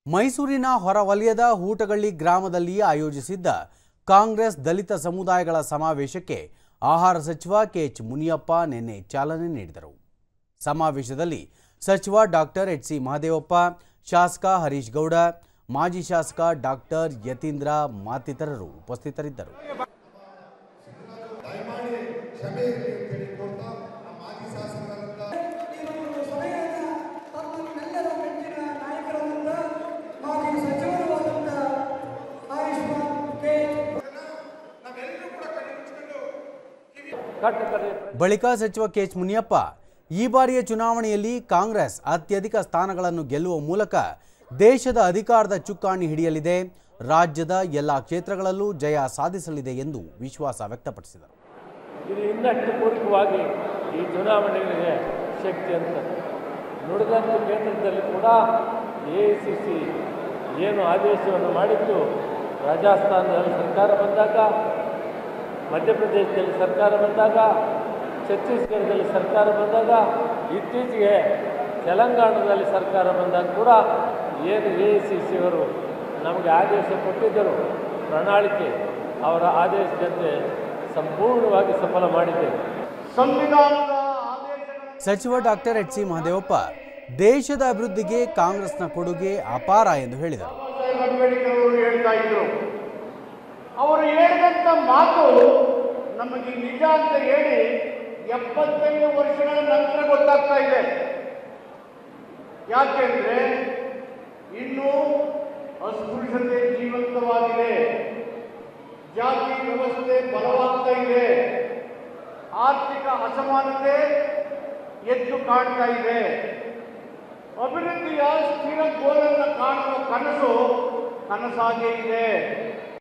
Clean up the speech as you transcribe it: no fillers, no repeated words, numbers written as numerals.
ಮೈಸೂರಿನ ಹೊರವಲಯದ ಹೂಟಗಳ್ಳಿ ಗ್ರಾಮದಲ್ಲಿ ಆಯೋಜಿಸಿದ್ದ ಕಾಂಗ್ರೆಸ್ ದಲಿತ ಸಮುದಾಯಗಳ ಸಮಾವೇಶಕ್ಕೆ ಆಹಾರ ಸಚಿವ ಕೆಎಚ್ ಮುನಿಯಪ್ಪ ನಿನ್ನೆ ಚಾಲನೆ ನೀಡಿದರು. ಸಮಾವೇಶದಲ್ಲಿ ಸಚಿವ ಡಾಕ್ಟರ್ ಎಚ್.ಸಿ. ಮಹದೇವಪ್ಪ, ಶಾಸಕ ಹರೀಶ್ ಗೌಡ, ಮಾಜಿ ಶಾಸಕ ಡಾಕ್ಟರ್ ಯತೀಂದ್ರ ಮತ್ತಿತರರು ಉಪಸ್ಥಿತರಿದ್ದರು. ಬಳಿಕ ಸಚಿವ ಕೆಎಚ್ ಮುನಿಯಪ್ಪ ಈ ಬಾರಿಯ ಚುನಾವಣೆಯಲ್ಲಿ ಕಾಂಗ್ರೆಸ್ ಅತ್ಯಧಿಕ ಸ್ಥಾನಗಳನ್ನು ಗೆಲ್ಲುವ ಮೂಲಕ ದೇಶದ ಅಧಿಕಾರದ ಚುಕ್ಕಾಣಿ ಹಿಡಿಯಲಿದೆ, ರಾಜ್ಯದ ಎಲ್ಲ ಕ್ಷೇತ್ರಗಳಲ್ಲೂ ಜಯ ಸಾಧಿಸಲಿದೆ ಎಂದು ವಿಶ್ವಾಸ ವ್ಯಕ್ತಪಡಿಸಿದರು. ಇದು ಇನ್ನಷ್ಟು ಪೂರಕವಾಗಿ ಈ ಚುನಾವಣೆಗಳಿಗೆ ಶಕ್ತಿ ಅಂತ ನುಡಿದಂತೆ ಕೇಂದ್ರದಲ್ಲಿ ಕೂಡ AICC ಏನು ಆದೇಶವನ್ನು ಮಾಡಿದ್ದು, ರಾಜಸ್ಥಾನದಲ್ಲಿ ಸರ್ಕಾರ ಬಂದಾಗ, ಮಧ್ಯಪ್ರದೇಶದಲ್ಲಿ ಸರ್ಕಾರ ಬಂದಾಗ, ಛತ್ತೀಸ್ಗಢದಲ್ಲಿ ಸರ್ಕಾರ ಬಂದಾಗ, ಇತ್ತೀಚೆಗೆ ತೆಲಂಗಾಣದಲ್ಲಿ ಸರ್ಕಾರ ಬಂದಾಗ ಕೂಡ ಏನು AICC ಅವರು ನಮಗೆ ಆದೇಶ ಕೊಟ್ಟಿದ್ದರು, ಪ್ರಣಾಳಿಕೆ ಅವರ ಆದೇಶದಂತೆ ಸಂಪೂರ್ಣವಾಗಿ ಸಫಲ ಮಾಡಿದ್ದೇವೆ. ಸಚಿವ ಡಾಕ್ಟರ್ ಎಚ್.ಸಿ. ಮಹದೇವಪ್ಪ ದೇಶದ ಅಭಿವೃದ್ಧಿಗೆ ಕಾಂಗ್ರೆಸ್ನ ಕೊಡುಗೆ ಅಪಾರ ಎಂದು ಹೇಳಿದರು. ಅವರು ಹೇಳಿದಂಥ ಮಾತು ನಮಗೆ ನಿಜ ಅಂತ ಹೇಳಿ 75 ವರ್ಷಗಳ ನಂತರ ಗೊತ್ತಾಗ್ತಾ ಇದೆ. ಯಾಕೆಂದ್ರೆ ಇನ್ನೂ ಅಸ್ಪೃಶ್ಯತೆ ಜೀವಂತವಾಗಿದೆ, ಜಾತಿ ವ್ಯವಸ್ಥೆ ಬಲವಾಗ್ತಾ ಇದೆ, ಆರ್ಥಿಕ ಅಸಮಾನತೆ ಎದ್ದು ಕಾಣ್ತಾ ಇದೆ. ಅಭಿವೃದ್ಧಿಯ ಸ್ಥಿರ ಗೋಲನ್ನು ಕಾಣುವ ಕನಸು ಕನಸಾಗೇ ಇದೆ.